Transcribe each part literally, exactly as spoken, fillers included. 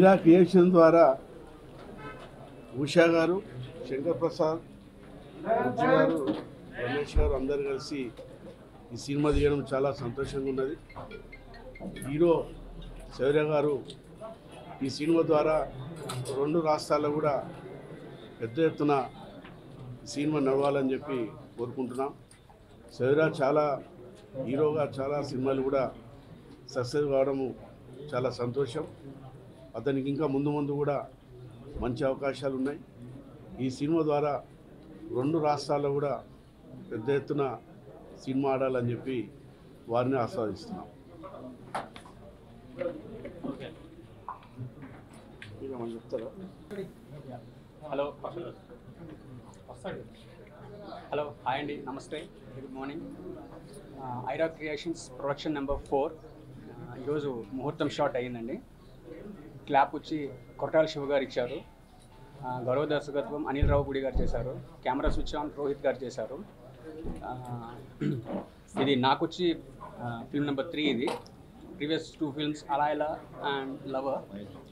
Sye Raa creation ద్వారా ఉషా గారు, శంకర్ ప్రసాద్, బుజ్జి గారు, రమేష్ గారు అందరు కలిసి ఈ సినిమా తీయడం చాలా సంతోషంగా ఉన్నది. హీరో సైరా గారు ఈ సినిమా ద్వారా రెండు రాష్ట్రాల్లో కూడా పెద్ద ఎత్తున సినిమా నడవాలని చెప్పి కోరుకుంటున్నాం. సైరా చాలా హీరోగా చాలా సినిమాలు కూడా సక్సెస్ కావడము చాలా సంతోషం. అతనికి ఇంకా ముందు ముందు కూడా మంచి అవకాశాలు ఉన్నాయి. ఈ సినిమా ద్వారా రెండు రాష్ట్రాల్లో కూడా పెద్ద ఎత్తున సినిమా ఆడాలని చెప్పి వారిని ఆస్వాదిస్తున్నాం. చెప్తారా? హలో హలో హాయ్ అండి, నమస్తే, good morning. Ira Creations production number four ఈరోజు ముహూర్తం షాట్ అయ్యిందండి. క్లాప్ వచ్చి కొట్టాల శివ గారు ఇచ్చారు. గౌరవ దర్శకత్వం అనిల్ రావుపూడి గారు చేశారు. కెమెరా స్విచ్ ఆన్ రోహిత్ గారు చేశారు. ఇది నాకు వచ్చి ఫిల్మ్ నెంబర్ త్రీ. ఇది ప్రీవియస్ టూ ఫిల్మ్స్ అలా ఇలా అండ్ లవర్.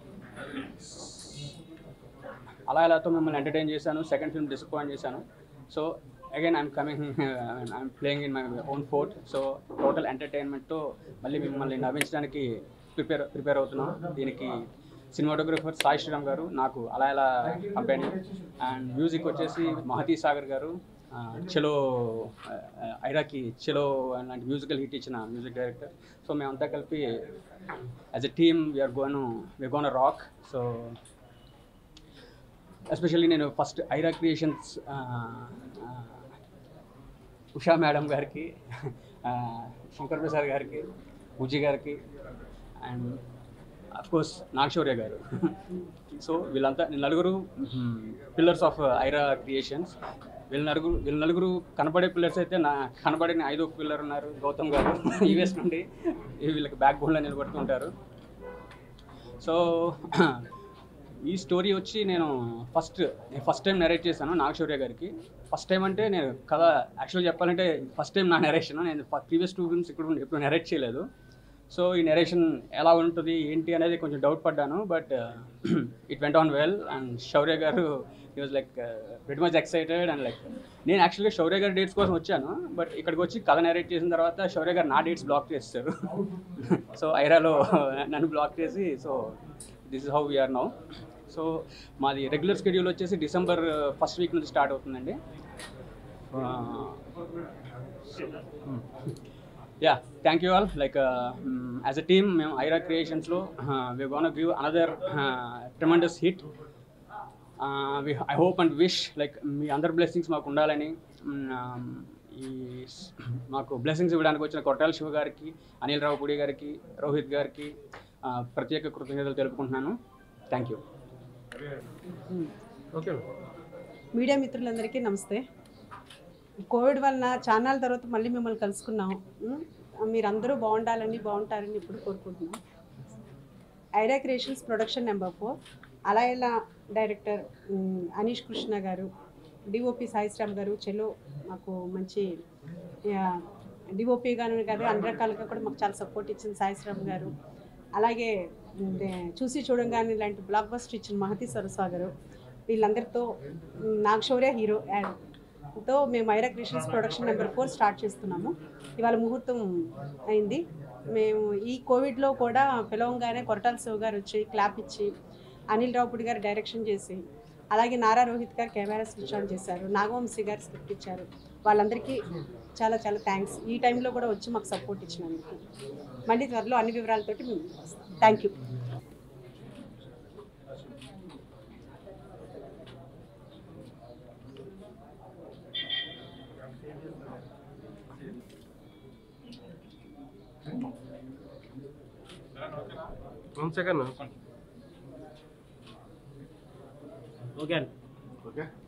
అలా ఇలాతో మిమ్మల్ని ఎంటర్టైన్ చేశాను. సెకండ్ ఫిల్మ్ డిసప్పాయింట్ చేశాను. So again I'm coming I'm playing in my own fort. So total ఎంటర్టైన్మెంట్తో మళ్ళీ మిమ్మల్ని నవ్వించడానికి ప్రిపేర్ ప్రిపేర్ అవుతున్నాం. దీనికి సినిమాటోగ్రఫర్ సాయి శ్రీరామ్ గారు, నాకు అలా ఇలా కంపెనీ, అండ్ మ్యూజిక్ వచ్చేసి మహతీ సాగర్ గారు, చలో ఐరాకి చలో అలాంటి మ్యూజికల్ హిట్ ఇచ్చిన మ్యూజిక్ డైరెక్టర్. సో మేమంతా కలిపి as a team we're gonna we're gonna rock. So especially నేను first Ira Creations Usha madam గారికి, శంకర్ ప్రసాద్ గారికి, బుజ్జి గారికి, అండ్ అఫ్కోర్స్ నాగశౌర్య గారు. సో వీళ్ళంతా నలుగురు పిల్లర్స్ ఆఫ్ ఐరా క్రియేషన్స్. వీళ్ళ నలుగురు వీళ్ళ నలుగురు కనపడే పిల్లర్స్ అయితే నా కనపడిన ఐదో పిల్లర్ ఉన్నారు గౌతమ్ గారు. యూఎస్ నుండి వీళ్ళకి బ్యాక్ బోన్లో నిలబడుతుంటారు. సో ఈ స్టోరీ వచ్చి నేను ఫస్ట్ నేను ఫస్ట్ టైం నెరేట్ చేశాను నాగశౌర్య గారికి. ఫస్ట్ టైం అంటే నేను కథ యాక్చువల్గా చెప్పాలంటే ఫస్ట్ టైం నా నెరేషన్. నేను ప్రీవియస్ టూ ఫిల్మ్స్ ఇక్కడ ఎప్పుడు నెరేట్ చేయలేదు. సో ఈ నెరేషన్ ఎలా ఉంటుంది ఏంటి అనేది కొంచెం డౌట్ పడ్డాను. But it went on well. And Shaurya గారు he was like very much excited. And like నేను యాక్చువల్గా శౌర్య గారి డేట్స్ కోసం వచ్చాను. బట్ ఇక్కడికి వచ్చి కథ నెరేట్ చేసిన తర్వాత శౌర్య గారు నా డేట్స్ బ్లాక్ చేస్తారు. సో ఐరాలో నన్ను బ్లాక్ చేసి, so this is how we're now. So మాది రెగ్యులర్ షెడ్యూల్ వచ్చేసి డిసెంబర్ ఫస్ట్ వీక్ నుంచి స్టార్ట్ అవుతుందండి. Yeah, thank you all. Like as a team మేము ఐరా క్రియేషన్స్లో we gonna give another tremendous hit. I hope and wish like మీ అందరి blessings మాకు ఉండాలని, ఈ మాకు బ్లెస్సింగ్స్ ఇవ్వడానికి వచ్చిన కొట్టాల శివ గారికి, అనిల్ రావుపూడి గారికి, రోహిత్ గారికి ప్రత్యేక కృతజ్ఞతలు తెలుపుకుంటున్నాను. Thank you. ఓకే. మీడియా మిత్రులందరికీ నమస్తే. కోవిడ్ వలన ఛానల్ తర్వాత మళ్ళీ మిమ్మల్ని కలుసుకున్నాం. మీరందరూ బాగుండాలని బాగుంటారని ఇప్పుడు కోరుకుంటున్నాం. Ira Creations production number four. అలా ఇలా డైరెక్టర్ అనీష్ కృష్ణ గారు, డిఓపి సాయి శ్రీరామ్ గారు, చెలో మాకు మంచి డిఓపి గాను కాదు అన్ని రకాలుగా కూడా మాకు చాలా సపోర్ట్ ఇచ్చిన సాయి శ్రీరామ్ గారు, అలాగే చూసి చూడంగానే ఇలాంటి బ్లాక్ బస్టర్ ఇచ్చిన మహతీ సరస్వా గారు, వీళ్ళందరితో నాగశౌర్య హీరో తో మేము Ira Creations production number four start చేస్తున్నాము. ఇవాళ ముహూర్తం అయింది. మేము ఈ కోవిడ్లో కూడా పిలవంగానే కొరటాల శివ గారు వచ్చి క్లాప్ ఇచ్చి, అనిల్ రావుపూడి గారు డైరెక్షన్ చేసి, అలాగే నారా రోహిత్ గారు కెమెరా స్విచ్ ఆన్ చేశారు, నాగవంశీ గారు స్క్రిప్ట్ ఇచ్చారు. వాళ్ళందరికీ చాలా చాలా థ్యాంక్స్. ఈ టైంలో కూడా వచ్చి మాకు సపోర్ట్ ఇచ్చినందుకు. మళ్ళీ త్వరలో అన్ని వివరాలతోటి మేము thank you. One second. Okay okay.